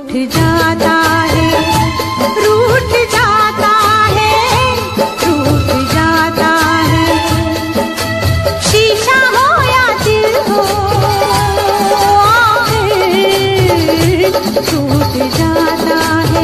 रूठ जाता है, रूठ जाता है, रूठ जाता है। शीशा हो या दिल हो, टूट जाता है।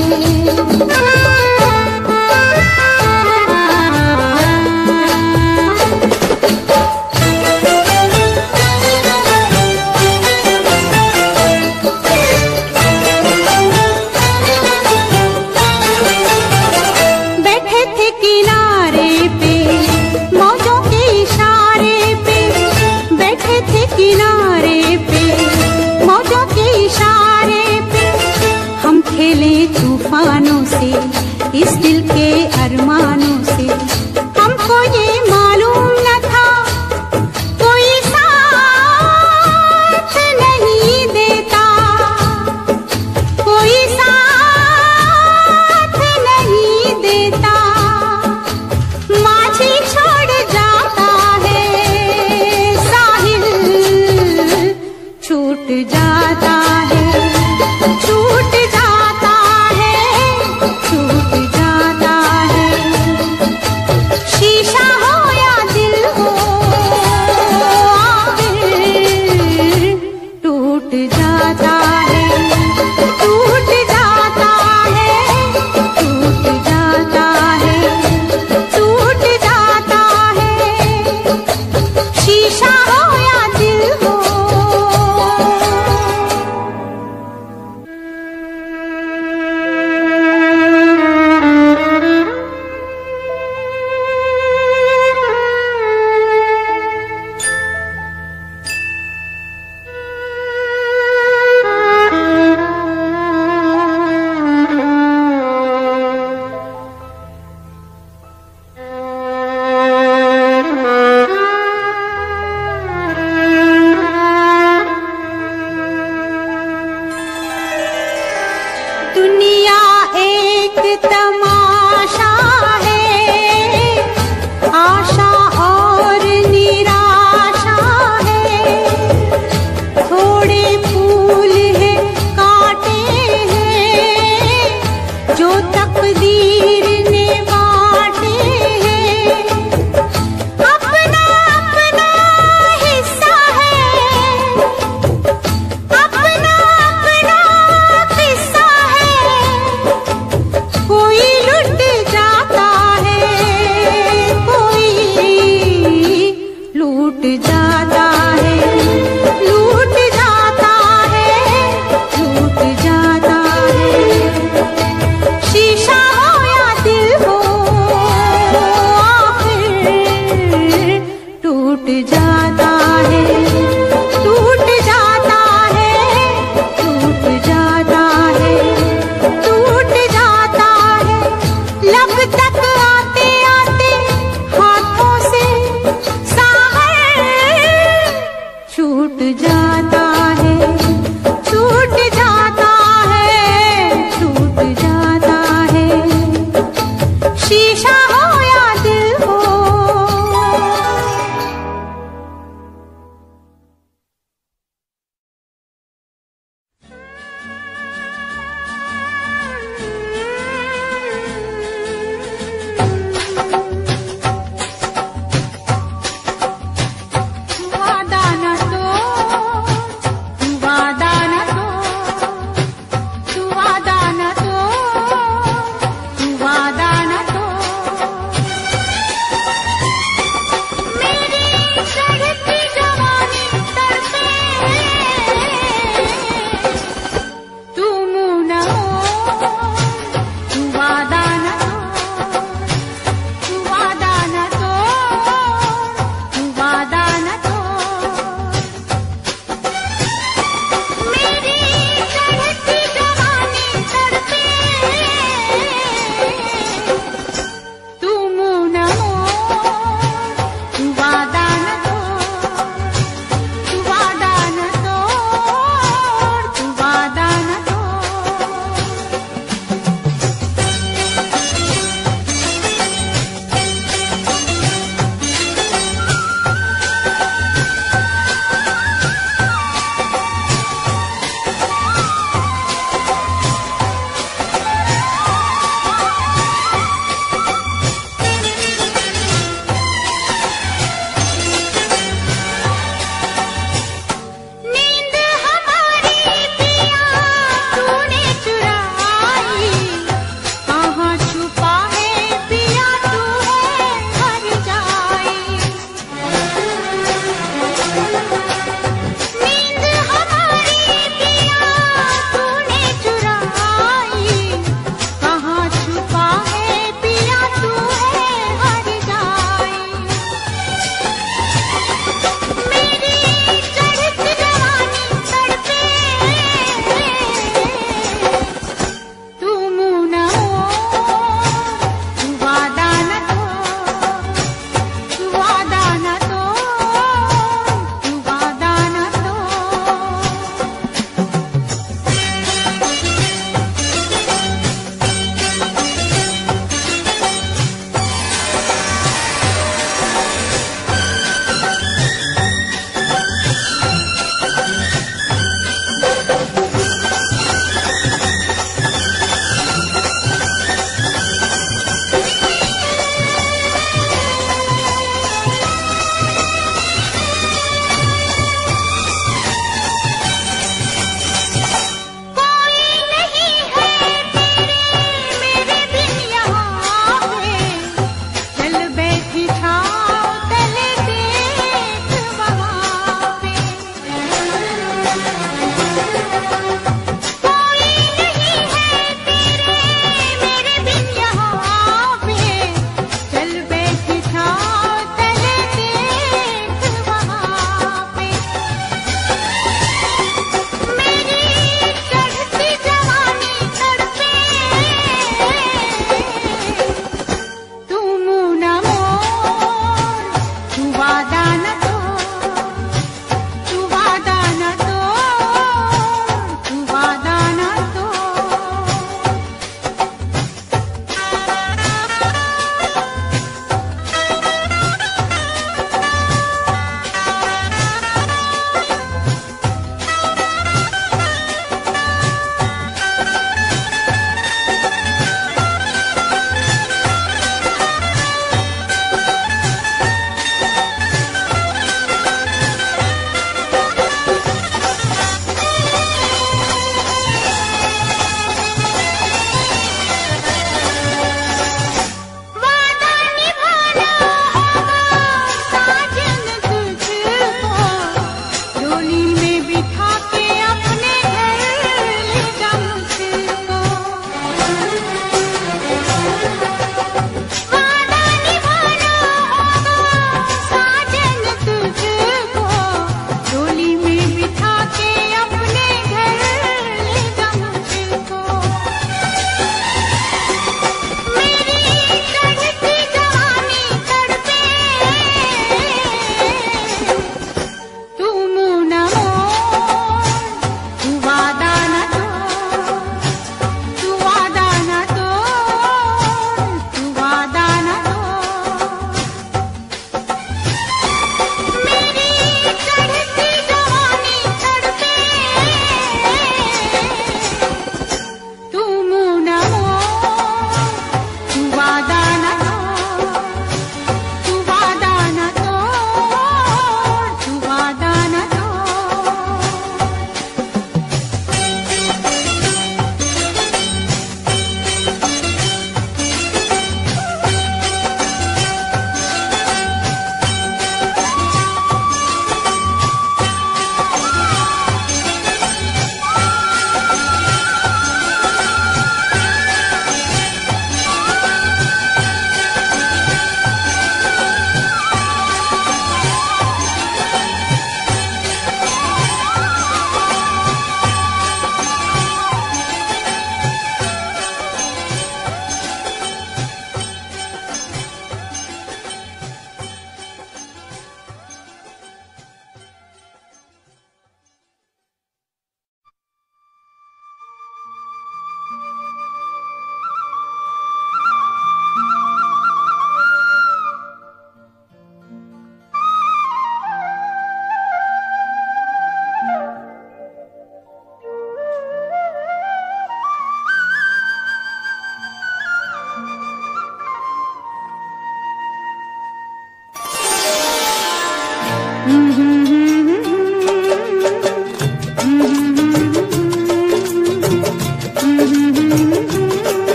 तूफानों से, इस दिल के अरमानों से, हमको ये मालूम न था कोई साथ नहीं देता, कोई साथ नहीं देता। माझी छोड़ जाता है, साहिल छूट जाता है, छूट जाता है, छूट जाता है। शीशा हो या दिल हो, टूट जाता है, टूट जाता है, टूट जाता है, टूट जाता है। शीशा हो या दिल हो। दुनिया एक तमाशा है, आशा और निराशा है। थोड़े फूल हैं, कांटे हैं, जो तकदीर ने बांटे हैं। अपना अपना हिस्सा है, अपना अपना किस्सा है। कोई लुट जा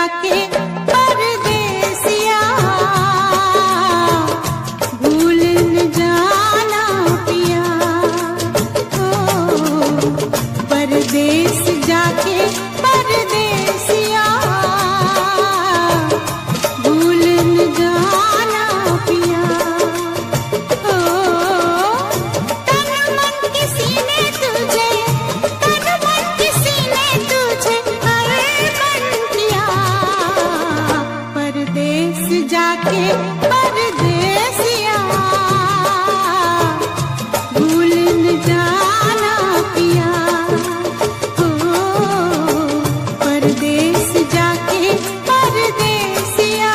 जाके परदेसिया, भूल न जाना पिया। ओ परदेस जाके परदेसिया, भूल न जाना पिया। ओ तन मन किसी ने तुझे, तन मन किसी ने तुझे अर्पण किया। परदेस जाके परदेसिया, भूल न जाना पिया। ओ परदेस जाके परदेसिया,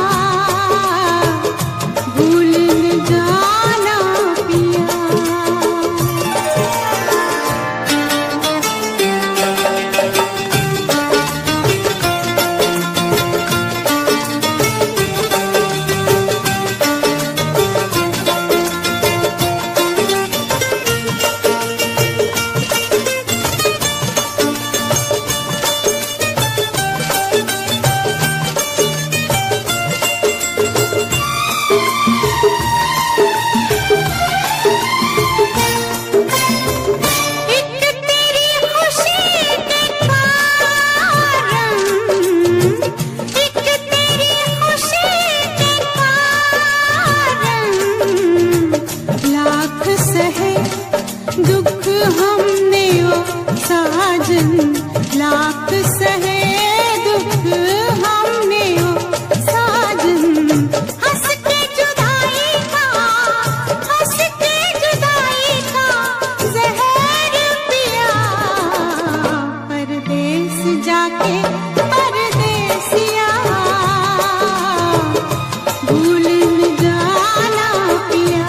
भूल न जाना पिया। एक तेरी खुशी के कारण, एक तेरी खुशी के कारण, लाख सहे दुख हमने ओ साजन, लाख सहे दुख हमने ओ साजन। हंस के जुदाई का, हंस के जुदाई का जहर पिया। परदेस जाके परदेसिया, भूल न जाना पिया।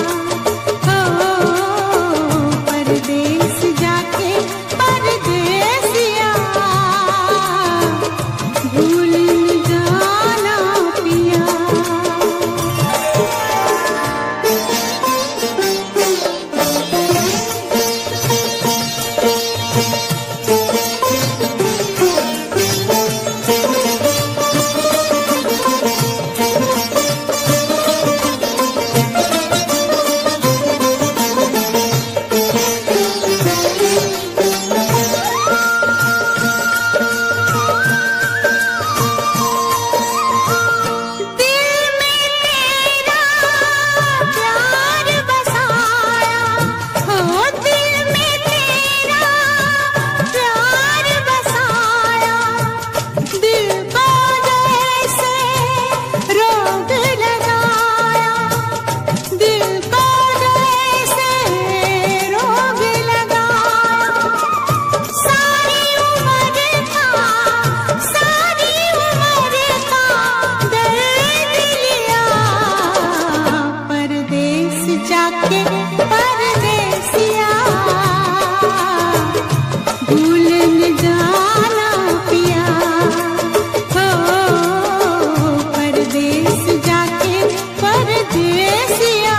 ओ परदेस जाके परदेसिया, भूल न जाना पिया। दिल में तेरा प्यार बसाया, हो दिल में तेरा प्यार बसाया। दिल को जैसे रोग लगाया, दिल को जैसे रोग लगाया। सारी उम्र का, सारी उम्र का दर्द लिया। परदेस जाके परदेसिया, भूल न जाना पिया। हो परदेस जाके परदेसिया,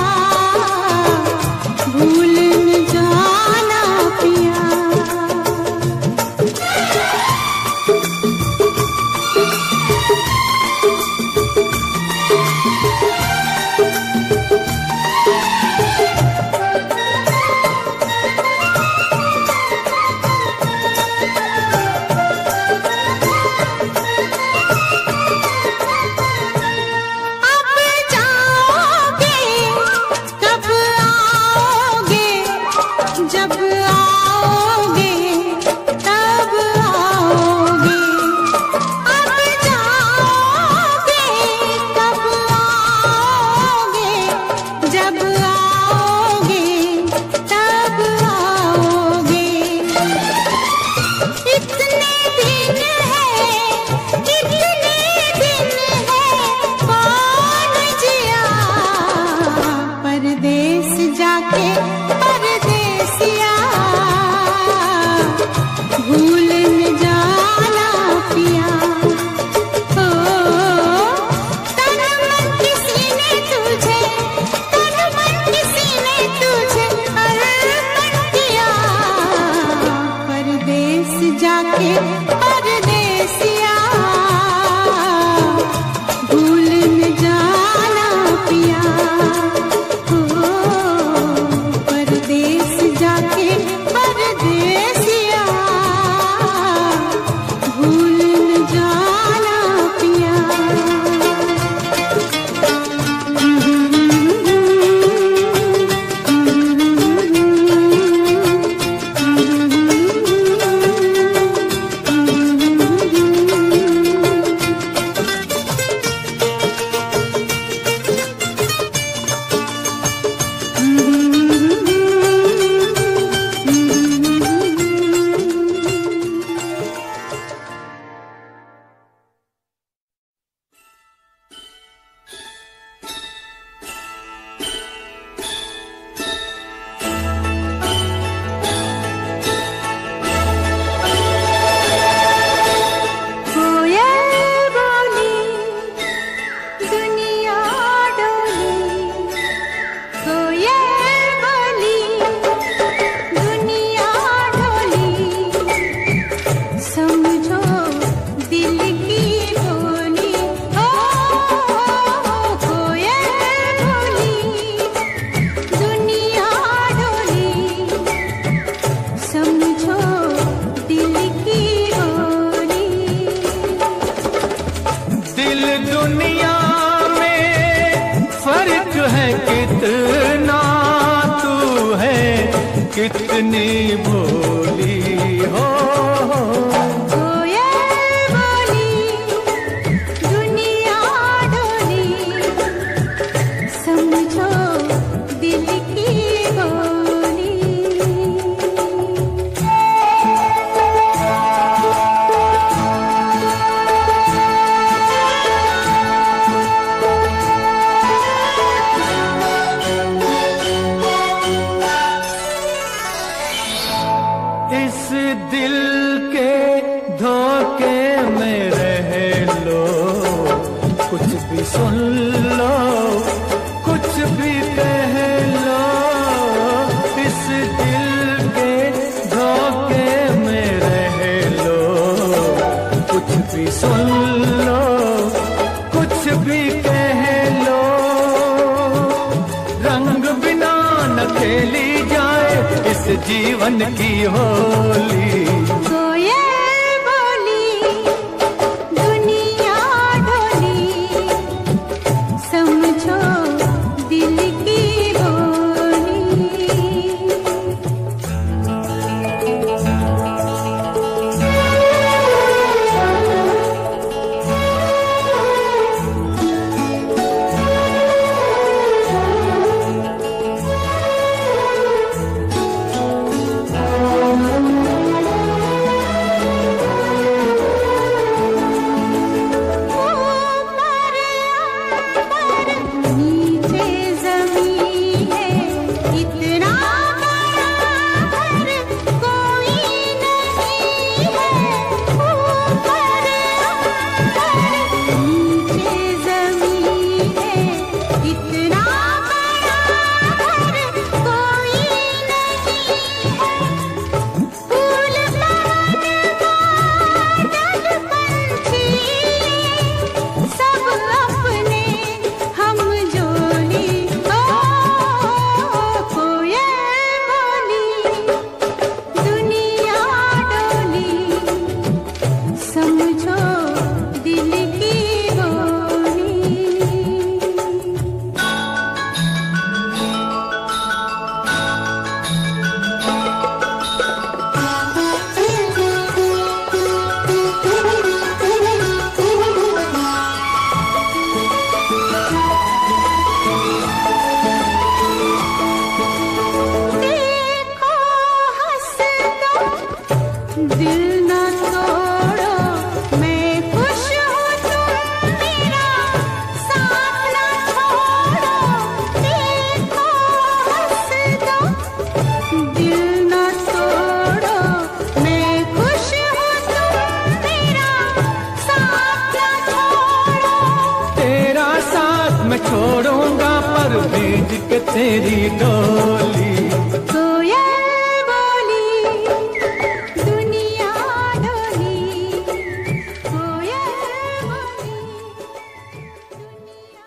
भूल न जाना पिया। अब जाओगे कब आओगे, जब आओगे तब आओगे। अब जाओगे कब आओगे, जब आओगे तब आओगे। इतने दिन है, इतने दिन है कौन जिया। परदेस जाके परदेसिया, भूल न जाना पिया। ओ तन मन किसी ने तुझे, तन मन किसी ने तुझे अर्पण किया। परदेस जाके परदेसिया, कितनी भोली हो। कोयल बोली दुनिया डोली, समझो दिल की बोली। इस दिल के धोखे में रह लो, कुछ भी सुन लो, कुछ भी कह लो। इस दिल के धोखे में रह लो, कुछ भी सुन लो, कुछ भी कह लो। रंग बिना न खेली जाए इस जीवन की होली। कोयल बोली दुनिया डोली, समझो दिल की बोली। नीचे ज़मीन है, इतना बड़ा घर कोई नहीं है। ऊपर नीचे ज़मीन है, इतना बड़ा घर कोई नहीं है। फूल बादल पंछी सब अपने हम जोली। ओ कोयल बोली दुनिया डोली, समझो दिल की बोली। देखो हंस दो, दिल न तोड़ो, मैं खुश हूँ तुम मेरा साथ न छोड़ो। देखो हंस दो, दिल न तोड़ो, मैं खुश हूँ तुम मेरा साथ न छोड़ो। तेरा साथ मैं छोड़ूंगा पर भेज के तेरी डोली। कोयल बोली दुनिया डोली, कोयल बोली दुनिया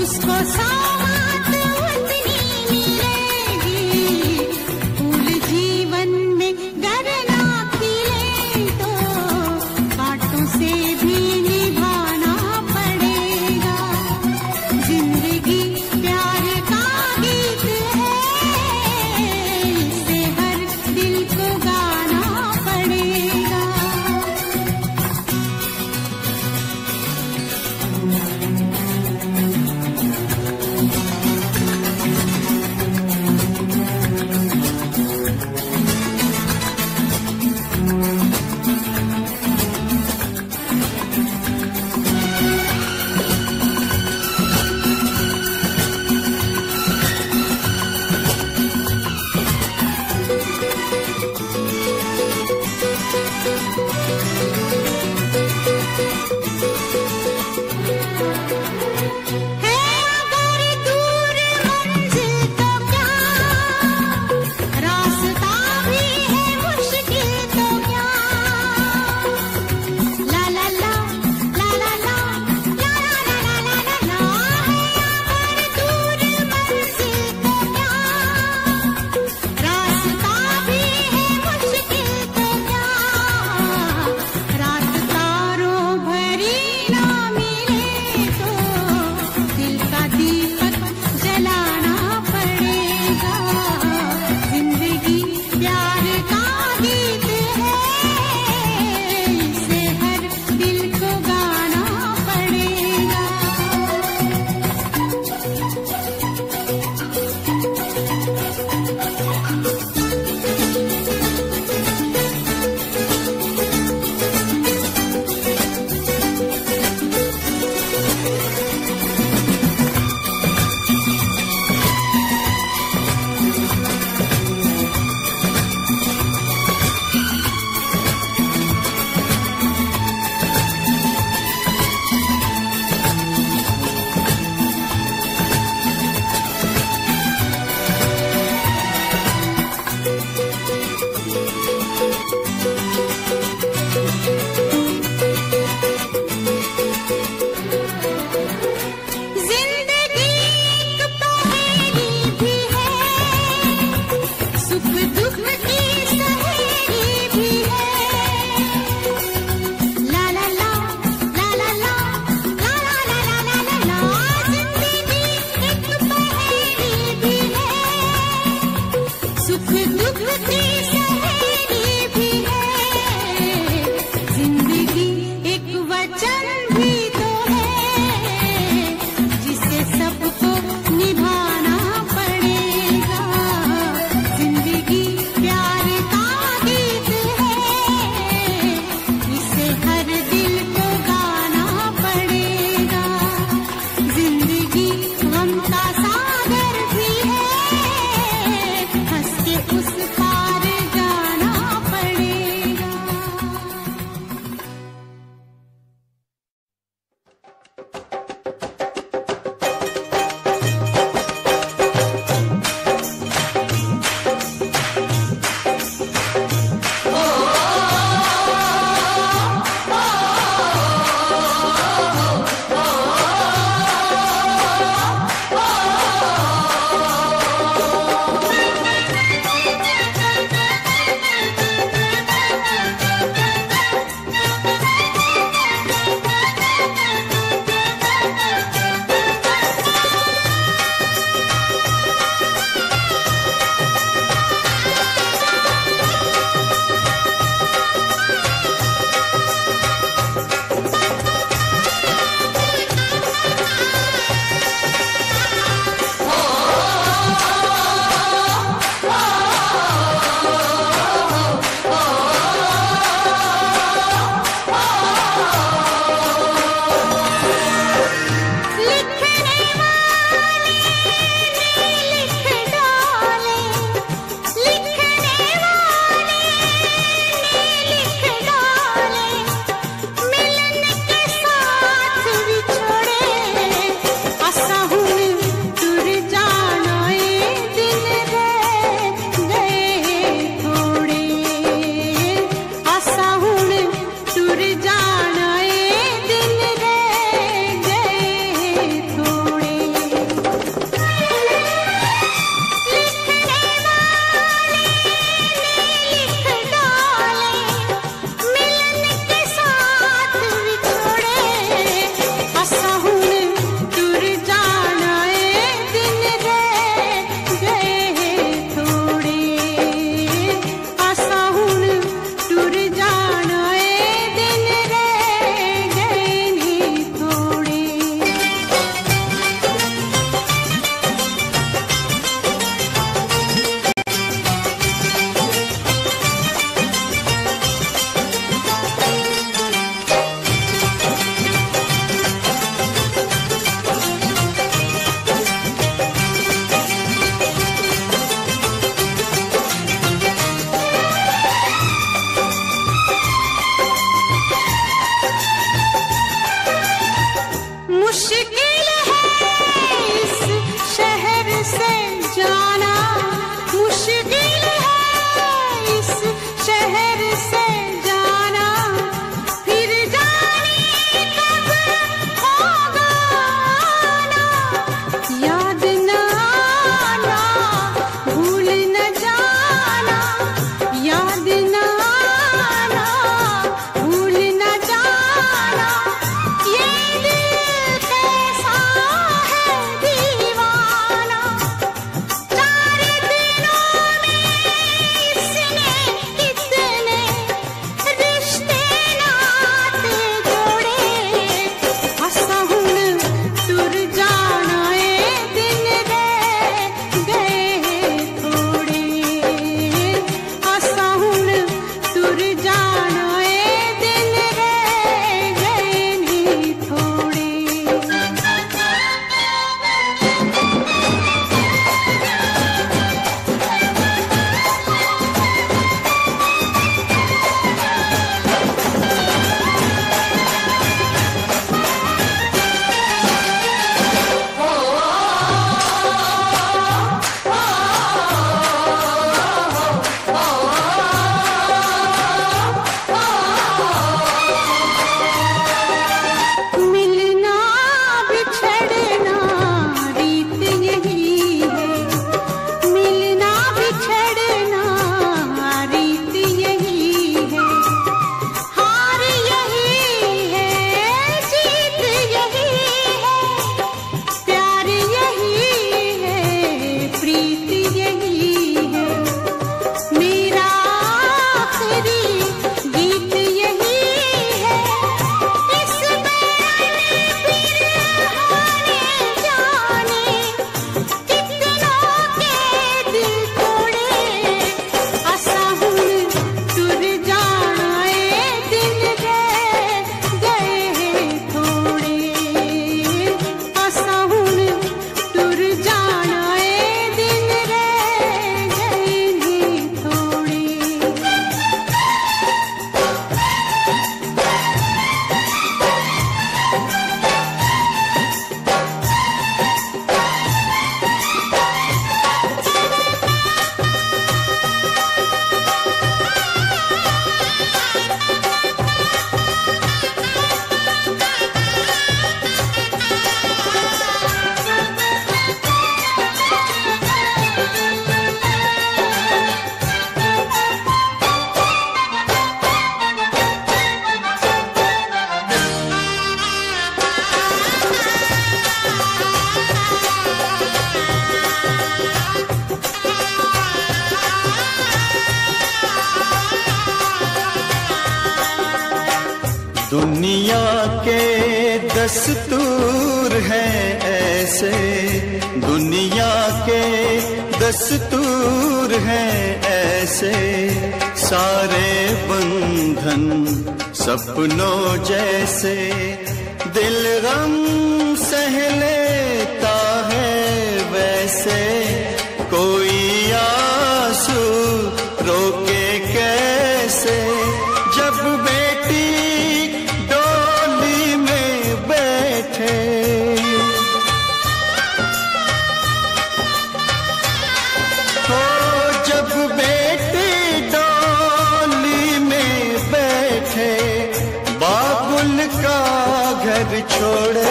उसको साथ उतनी मिलेगी। फूल जीवन में गर ना खिले तो कांटों से भी निभाना पड़ेगा। जिंदगी प्यार का गीत है, इसे हर दिल को गाना पड़ेगा। दस्तूर है ऐसे, दुनिया के दस्तूर है ऐसे, सारे बंधन सपनों जैसे, दिल गम सह लेता है वैसे, कोई आंसू रोके कैसे, जब बेटी डोली में बैठे, हो जब बेटी डोली में बैठे, बाबुल का घर छोड़े,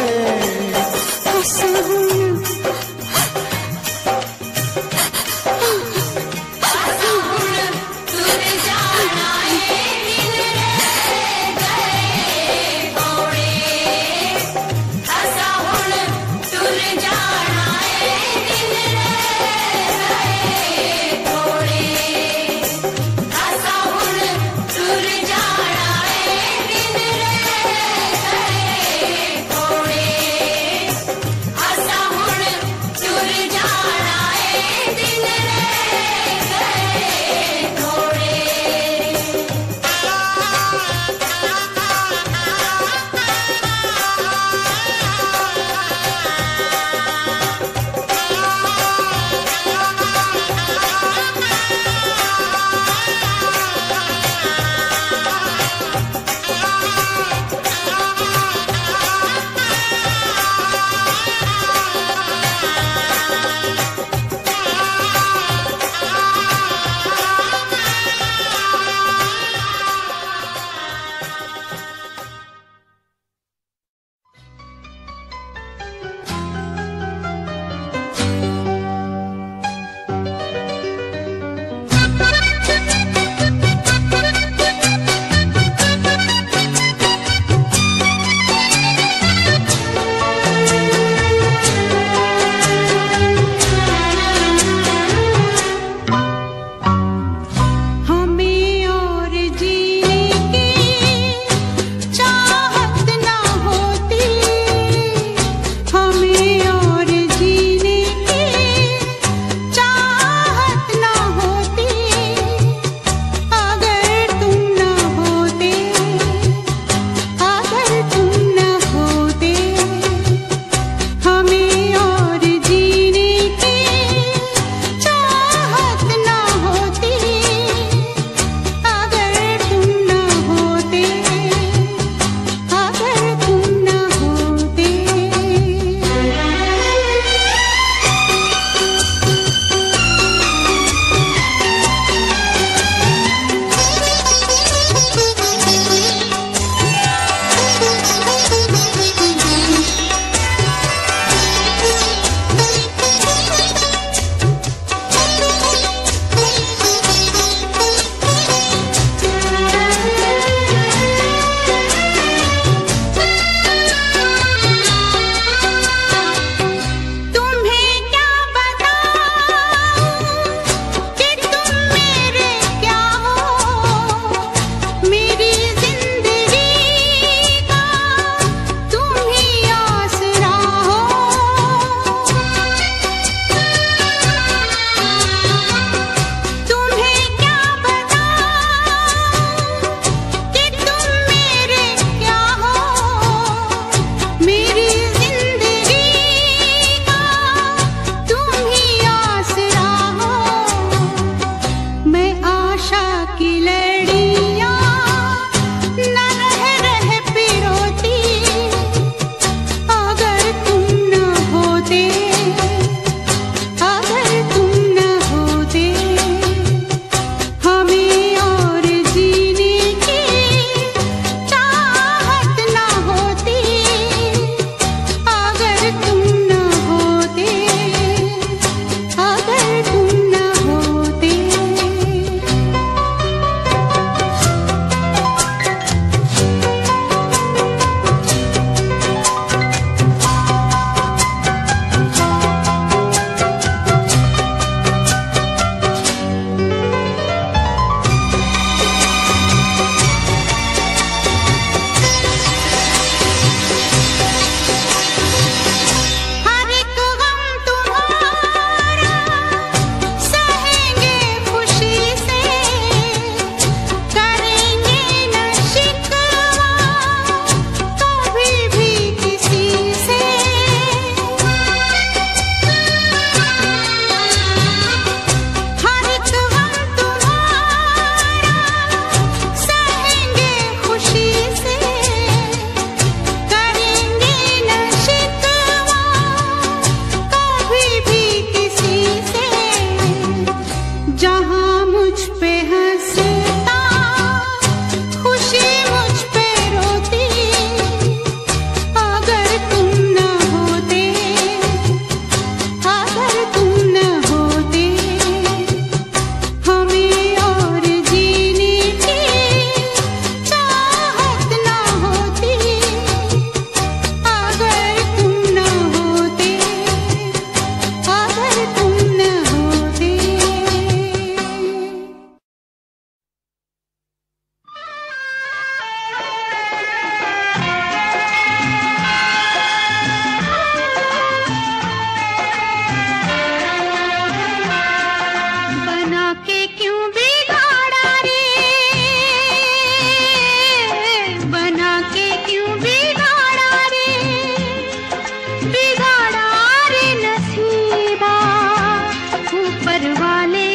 बिगाड़ा रे नसीबा। ऊपर वाले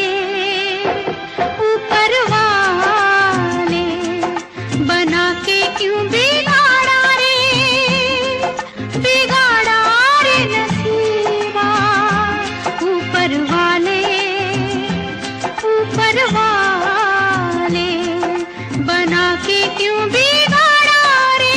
बना के क्यों बिगाड़ा रे, बिगाड़ा रे नसीबा। ऊपर वाले बना के क्यों बिगाड़ा रे।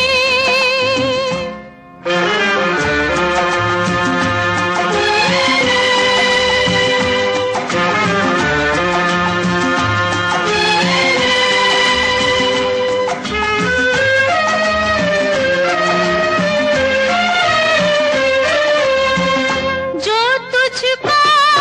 जो तुझको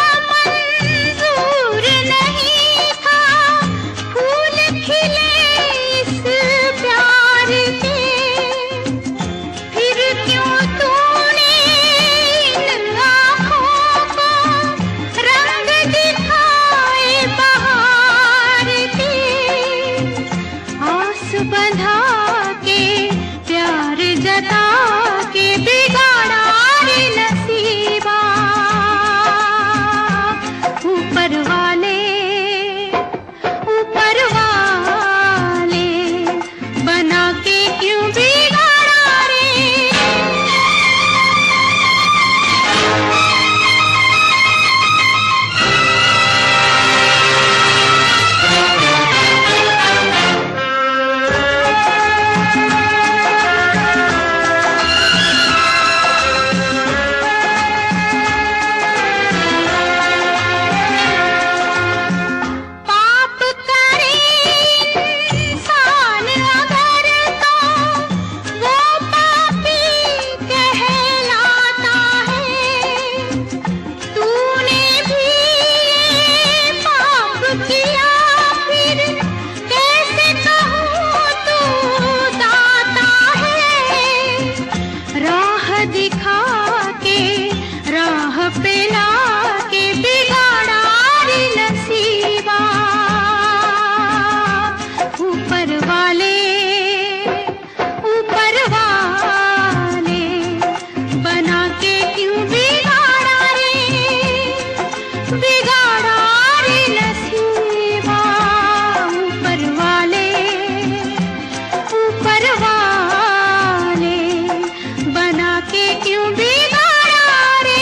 मंजूर नहीं था फूल खिले इस प्यार के, फिर क्यों तूने इन आँखों को रंग दिखाए बहार के। आस बंधा के प्यार जता के बिगाड़ा रे नसीबा। ऊपर वाले बना के क्यों बिगाड़ा रे। पाप करे इंसान अगर तो वो पापी कहलाता है। तूने भी ये पाप किया फिर कैसे कहूँ तू दाता है। राह दिखा के राह पे ला के बिगाड़ा रे नसीबा। ऊपर वाले बना के क्यों बिगाड़ा रे, बिगाड़ा रे नसीबा। ऊपर वाले बना के क्यों बिगाड़ा रे।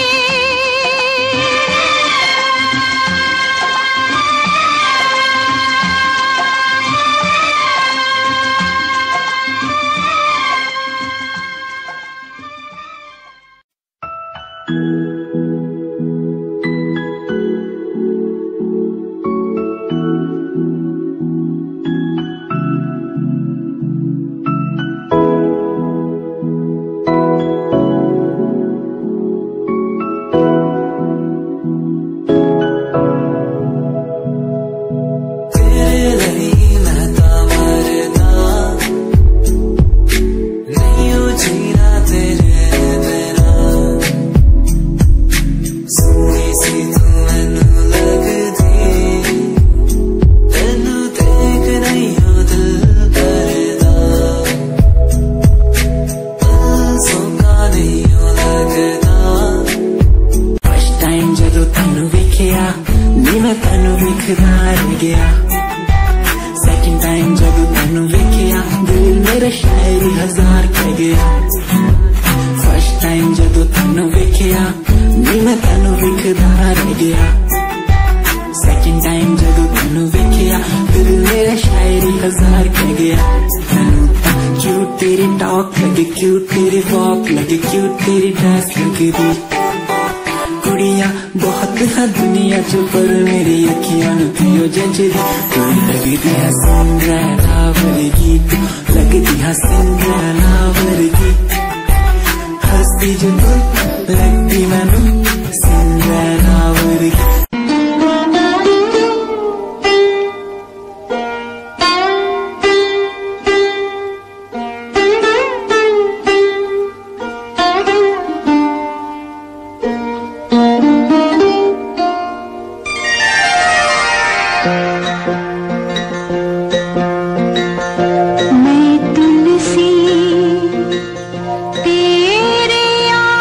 गया सेकंड टाइम जब तैनू वेखिया दिल मेरा शायरी हजार कह गया। फर्स्ट टाइम जब तैनू वेखिया दिल मैं तैनू विखदा रह गया। सेकंड टाइम जब तैनू वेखिया दिल मेरा शायरी हजार कह गया। तैनू क्यूट तेरी टॉक लगे, क्यूट तेरी वॉक लगे, क्यूट तेरी ड्रेस लगे दी। कुड़िया बहुत है दुनिया च पर मेरी अखियां थियो जजदी। तू लगदी है सिंड्रेला वर्गी, तू लगदी है सिंड्रेला वर्गी। हंसदी जो तू लगदी मैनू सिंड्रेला वर्गी। मैं तुलसी तेरे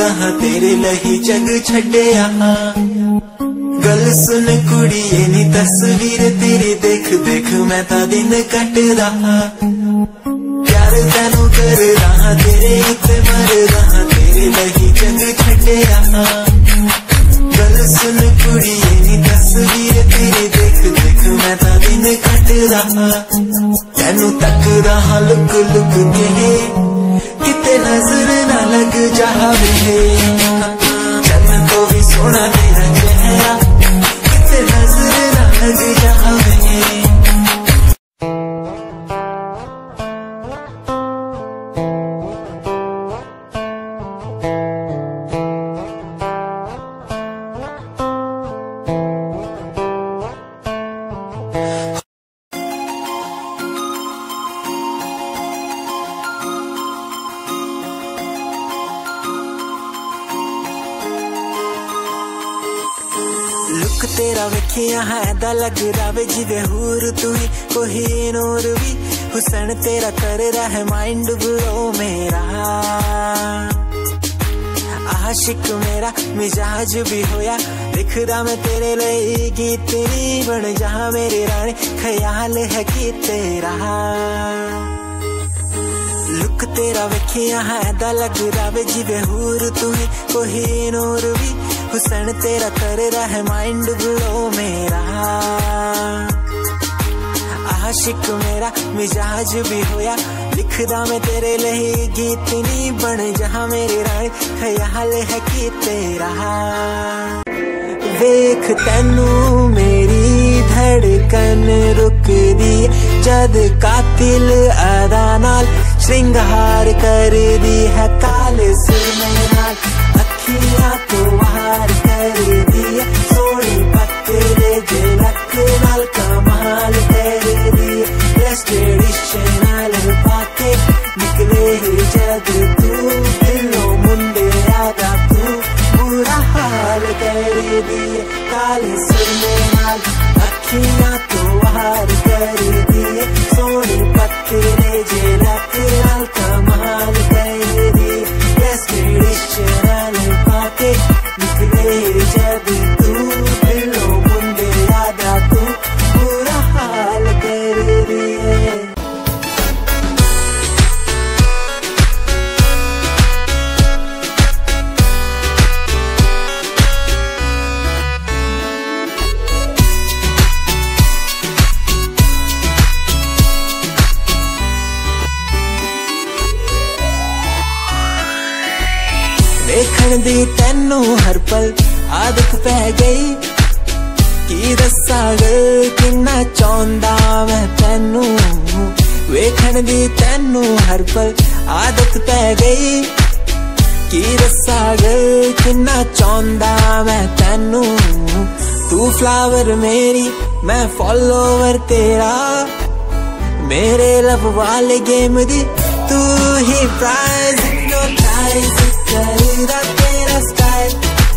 गां तेरे लही जग छड्डिया। गल सुन कुड़िए नी तस्वीर तेरी देख देख मैं ता दिन कटदा। प्यार तैनू कर रहा तेरे उत्ते मर रहा तेरे लही जग छड्डिया। गल सुन कुड़िए नी तस्वीर तेरी देख देख मैं ता दिन कटदा। तैनू तकदा हां लुक लुक के किते नजर ना लग जावे। चन्न तो भी सोना तेरा चेहरा किते नजर ना लग जावे। लुक तेरा वेखिया है दा लग रावे जिवे हूर तू ही कोई नूर भी। हुसन तेरा कर रहा है माइंड ब्लो मेरा। आशिक मेरा मिजाज भी होया लिखदा मैं तेरे लिए गीत तेरी बन जा मेरी रानी ख्याल है कि तेरा। लुक तेरा वेखिया है दा लग रावे जिवे हूर तू ही कोई नूर भी। हुसन तेरा कर रहा है माइंड ब्लो मेरा। आशिक मेरा मिजाज भी होया लिखदा मैं तेरे लिए गीत नी बन जा मेरी रानी ख्याल है कि तेरा। वेख तैनू मेरी धड़कन रुक दी जद कातिल अदा नाल श्रृंगार कर दी है काले सुरमे नाल अखियां तो वार कर दी है सोनी पत्ते झलक नाल कमाल कर दी। वेस्ट ट्रेडिशनल पाके निकले जग तू दिलों मुंडे आदा तू बुरा हाल कर दी। काले सुरमे नाल अखियां तो वार कर दी है सोनी पत्ते झलक नाल कमाल कर दी। वेस्ट ट्रेडिशनल पाके निकले जब तू दिलों मुंडे आदा तू बुरा हाल कर दी है। देखण दी तैनू हर पल आदत पै गई की दस्सा किन्ना चाहुंदा मैं तैनू। वेखण दी तैनू हर पल आदत पै गई की दस्सा किन्ना चाहुंदा मैं तैनू। तू फ्लावर मेरी मैं फॉलोवर तेरा मेरे लव वाले गेम दी तू ही प्राइज हिप्नोटाइज करदा तेरा स्टाइल।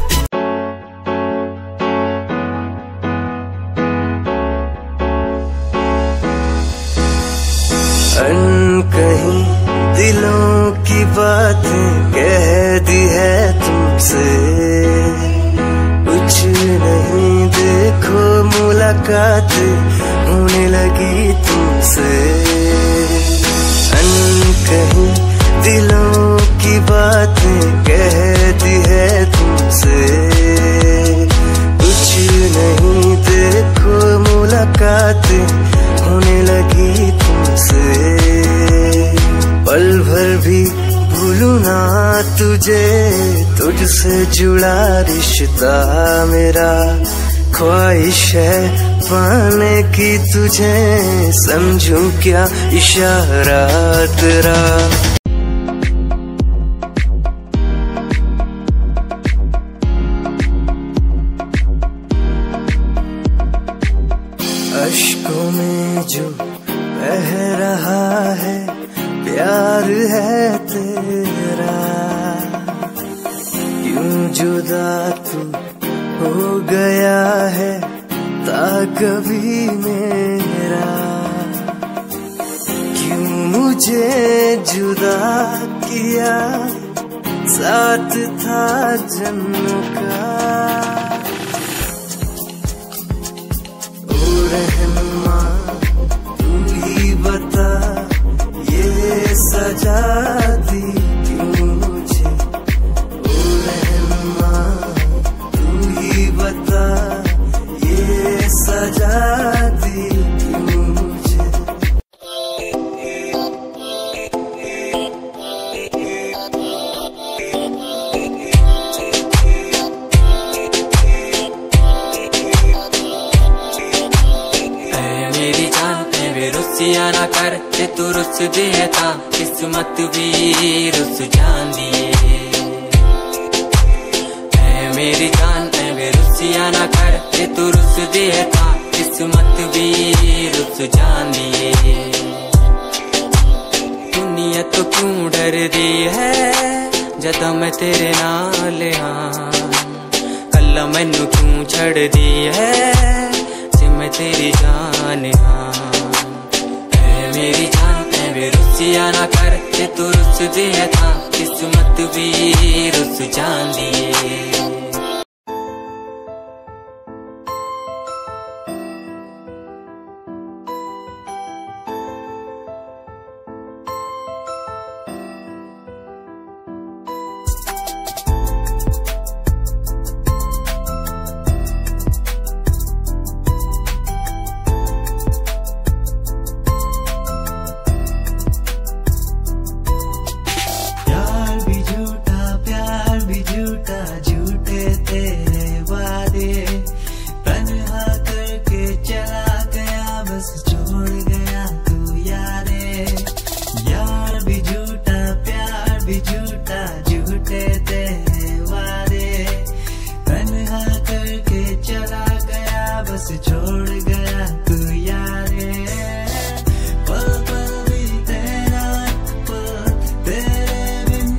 अनकहीं दिलों की बातें कह दी है तुमसे। कुछ नहीं देखो मुलाकात होने लगी तुमसे। अनकहीं दिलों की बातें कह दी है तुमसे। कुछ नहीं देखो मुलाकात होने लगी तुमसे। पल भर भी भूलूं ना तुझे तुझसे जुड़ा रिश्ता मेरा। ख्वाहिश है पाने की तुझे समझूं क्या इशारा तेरा। अश्कों में जो बह रहा है प्यार है तेरा। क्यों जुदा तू हो गया है ता कभी मेरा। क्यों मुझे जुदा किया साथ था जन्म का। ओ रहनुमा तू ही बता, ये सजा दी क्यों मुझे। ओ रहनुमा तू ही बता, ये सजा दी क्यों मुझे। मेरी जान पे रुसिया ना कर, ते तू रुस दिए था किस्मत भी रुस जान दिए। मेरी जान पे रुसिया ना कर, ते तू रुस दिए था किस्मत भी रुस जान दिए। दुनिया तो क्यों डर दी है जदा मैं तेरे नाल हाँ। कल्ला मैनू क्यों छड़ दी है मैं तेरी जान हाँ। मेरी जान पे रुसिया ना कर, ते तू रुस दिए था किस्मत भी रुस जान दिए। छोड़ गया तू यारे, पल पल भी तेरा तेरे बिन।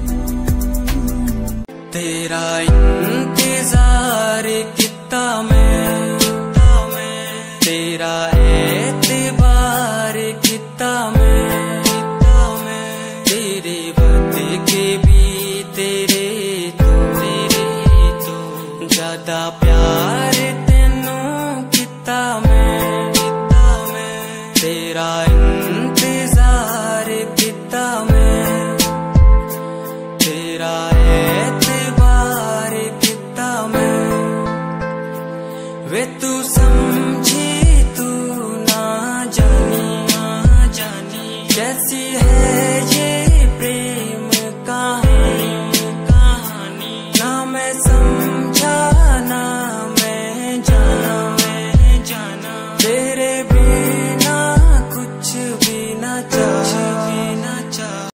तेरा इंतजार कितना मैं, तेरा एतबार कितना मैं, तेरे बदके भी तेरे तो ज्यादा प्यार तेरा इंतजार कितना मैं, तेरा